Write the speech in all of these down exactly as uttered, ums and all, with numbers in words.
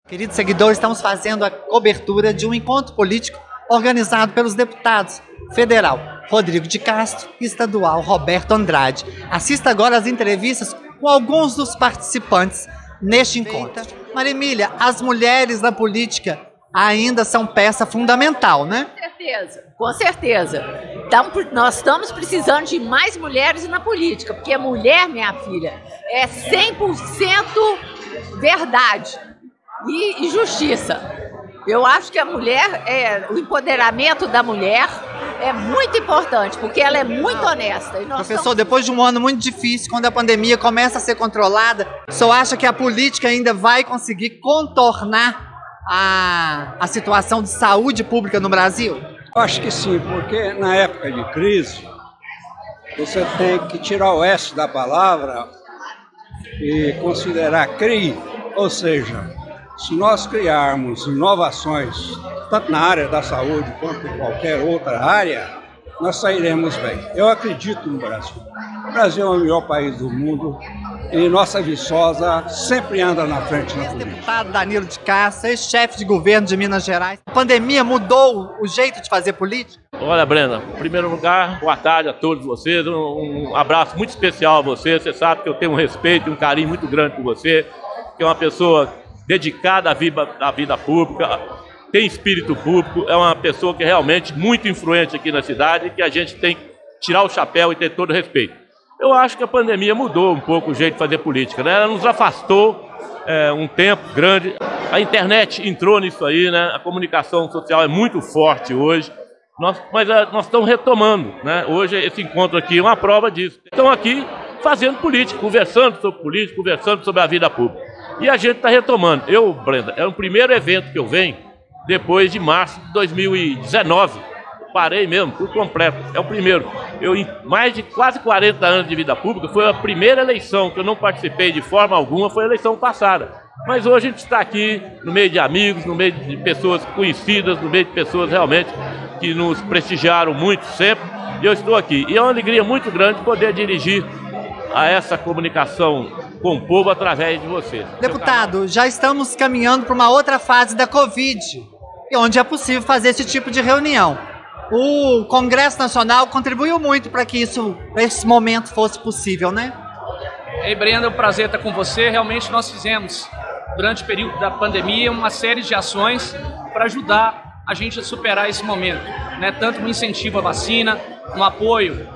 Queridos seguidores, estamos fazendo a cobertura de um encontro político organizado pelos deputados federal Rodrigo de Castro e estadual Roberto Andrade. Assista agora às entrevistas com alguns dos participantes neste encontro. Maria Emília, as mulheres na política ainda são peça fundamental, né? Com certeza, com certeza. Então, nós estamos precisando de mais mulheres na política, porque a mulher, minha filha, é cem por cento verdade e, e justiça. Eu acho que a mulher, é, o empoderamento da mulher é muito importante, porque ela é muito honesta. E nós Professor, estamos... depois de um ano muito difícil, quando a pandemia começa a ser controlada, o senhor acha que a política ainda vai conseguir contornar a, a situação de saúde pública no Brasil? Eu acho que sim, porque na época de crise, você tem que tirar o S da palavra e considerar C R I, ou seja, se nós criarmos inovações, tanto na área da saúde quanto em qualquer outra área, nós sairemos bem. Eu acredito no Brasil. O Brasil é o melhor país do mundo e nossa Viçosa sempre anda na frente na política. Deputado Danilo de Castro, ex-chefe de governo de Minas Gerais. A pandemia mudou o jeito de fazer política? Olha, Brenda, em primeiro lugar, boa tarde a todos vocês. Um, um abraço muito especial a você. Você sabe que eu tenho um respeito e um carinho muito grande por você, que é uma pessoa dedicada à vida, à vida pública, tem espírito público, é uma pessoa que é realmente muito influente aqui na cidade e que a gente tem que tirar o chapéu e ter todo o respeito. Eu acho que a pandemia mudou um pouco o jeito de fazer política, né? Ela nos afastou é, um tempo grande. A internet entrou nisso aí, né? A comunicação social é muito forte hoje, nós, mas a, nós estamos retomando, né? Hoje esse encontro aqui é uma prova disso. Estão aqui fazendo política, conversando sobre política, conversando sobre a vida pública. E a gente está retomando. Eu, Brenda, é o primeiro evento que eu venho depois de março de dois mil e dezenove. Parei mesmo, por completo. É o primeiro. Eu, em mais de quase quarenta anos de vida pública, foi a primeira eleição que eu não participei de forma alguma, foi a eleição passada. Mas hoje a gente está aqui no meio de amigos, no meio de pessoas conhecidas, no meio de pessoas realmente que nos prestigiaram muito sempre. E eu estou aqui. E é uma alegria muito grande poder dirigir a essa comunicação com o povo através de vocês. Deputado, já estamos caminhando para uma outra fase da Covid, onde é possível fazer esse tipo de reunião. O Congresso Nacional contribuiu muito para que isso, esse momento fosse possível, né? Ei, Brenda, é um prazer estar com você. Realmente nós fizemos, durante o período da pandemia, uma série de ações para ajudar a gente a superar esse momento, né? Tanto no incentivo à vacina, no apoio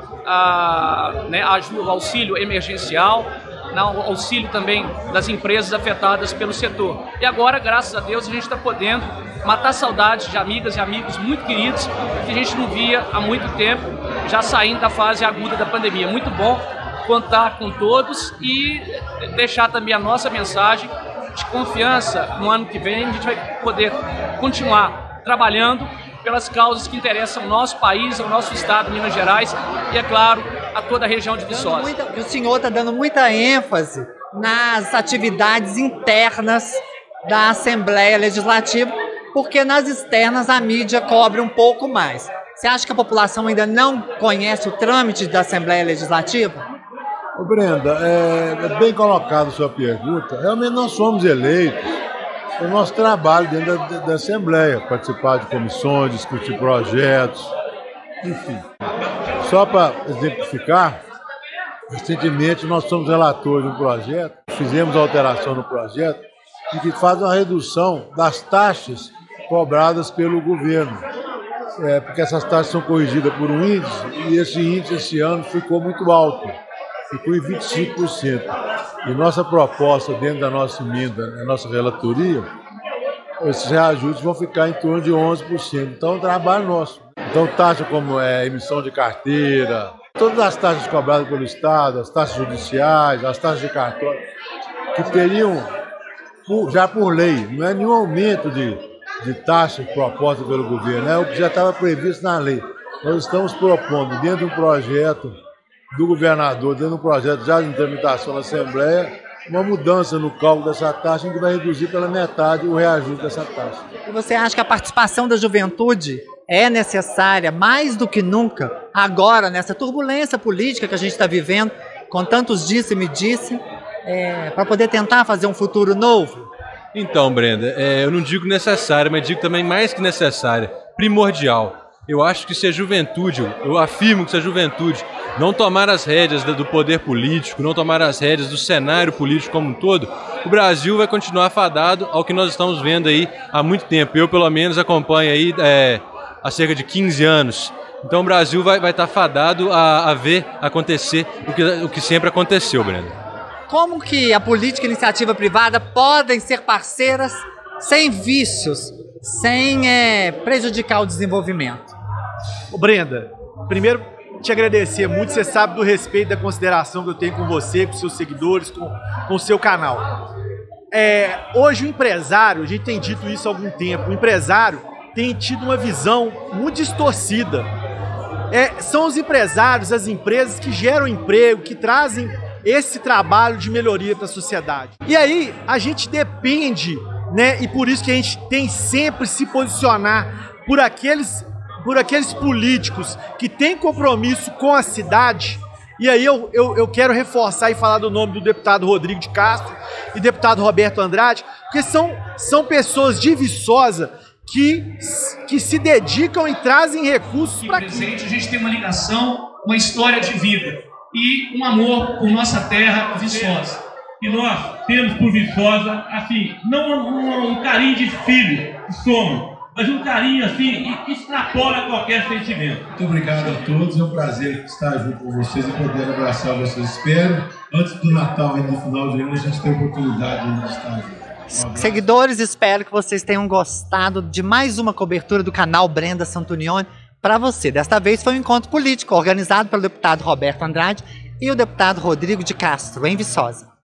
a, né, a ajuda, ao auxílio emergencial, no auxílio também das empresas afetadas pelo setor. E agora, graças a Deus, a gente está podendo matar saudades de amigas e amigos muito queridos que a gente não via há muito tempo, já saindo da fase aguda da pandemia. Muito bom contar com todos e deixar também a nossa mensagem de confiança. No ano que vem a gente vai poder continuar trabalhando pelas causas que interessam ao nosso país, ao nosso estado, Minas Gerais, e, é claro, a toda a região de Viçosa. Muita, o senhor está dando muita ênfase nas atividades internas da Assembleia Legislativa, porque nas externas a mídia cobre um pouco mais. Você acha que a população ainda não conhece o trâmite da Assembleia Legislativa? Ô Brenda, é, é bem colocado a sua pergunta. Realmente nós somos eleitos. O nosso trabalho dentro da, da Assembleia, participar de comissões, discutir projetos, enfim. Só para exemplificar, recentemente nós somos relatores de um projeto, fizemos alteração no projeto, e que faz uma redução das taxas cobradas pelo governo. É, porque essas taxas são corrigidas por um índice, e esse índice esse ano ficou muito alto, ficou em vinte e cinco por cento. E nossa proposta, dentro da nossa emenda, na nossa relatoria, esses reajustes vão ficar em torno de onze por cento. Então, é um trabalho nosso. Então, taxa como é, emissão de carteira, todas as taxas cobradas pelo Estado, as taxas judiciais, as taxas de cartório, que teriam, já por lei, não é nenhum aumento de, de taxa proposta pelo governo, é o que já estava previsto na lei. Nós estamos propondo, dentro de um projeto do governador, dentro de um projeto já de tramitação na Assembleia, uma mudança no cálculo dessa taxa, em que vai reduzir pela metade o reajuste dessa taxa. E você acha que a participação da juventude é necessária, mais do que nunca, agora, nessa turbulência política que a gente está vivendo, com tantos disse-me-disse, é, para poder tentar fazer um futuro novo? Então, Brenda, é, eu não digo necessária, mas digo também mais que necessária, primordial. Eu acho que se a juventude, eu afirmo que se a juventude não tomar as rédeas do poder político, não tomar as rédeas do cenário político como um todo, o Brasil vai continuar fadado ao que nós estamos vendo aí há muito tempo. Eu, pelo menos, acompanho aí é, há cerca de quinze anos. Então o Brasil vai, vai estar fadado a, a ver acontecer o que, o que sempre aconteceu, Brenda. Como que a política e a iniciativa privada podem ser parceiras sem vícios, sem é, prejudicar o desenvolvimento? Ô Brenda, primeiro te agradecer muito, você sabe do respeito e da consideração que eu tenho com você, com seus seguidores, com, com o seu canal. É, hoje o empresário, a gente tem dito isso há algum tempo, o empresário tem tido uma visão muito distorcida. É, são os empresários, as empresas que geram emprego, que trazem esse trabalho de melhoria para a sociedade. E aí a gente depende, né, e por isso que a gente tem sempre se posicionar por aqueles, por aqueles políticos que têm compromisso com a cidade. E aí eu, eu, eu quero reforçar e falar do nome do deputado Rodrigo de Castro e deputado Roberto Andrade, porque são, são pessoas de Viçosa que, que se dedicam e trazem recursos para aqui. Presente, a gente tem uma ligação, uma história de vida e um amor por nossa terra, Viçosa. E nós temos por Viçosa, assim, não um, um carinho de filho que somos, mas um carinho assim que extrapola qualquer sentimento. Muito obrigado a todos, é um prazer estar junto com vocês e poder abraçar vocês. Espero, antes do Natal e no final de ano, a gente ter a oportunidade de estar junto. Seguidores, espero que vocês tenham gostado de mais uma cobertura do canal Brenda Santunione para você. Desta vez foi um encontro político organizado pelo deputado Roberto Andrade e o deputado Rodrigo de Castro, em Viçosa.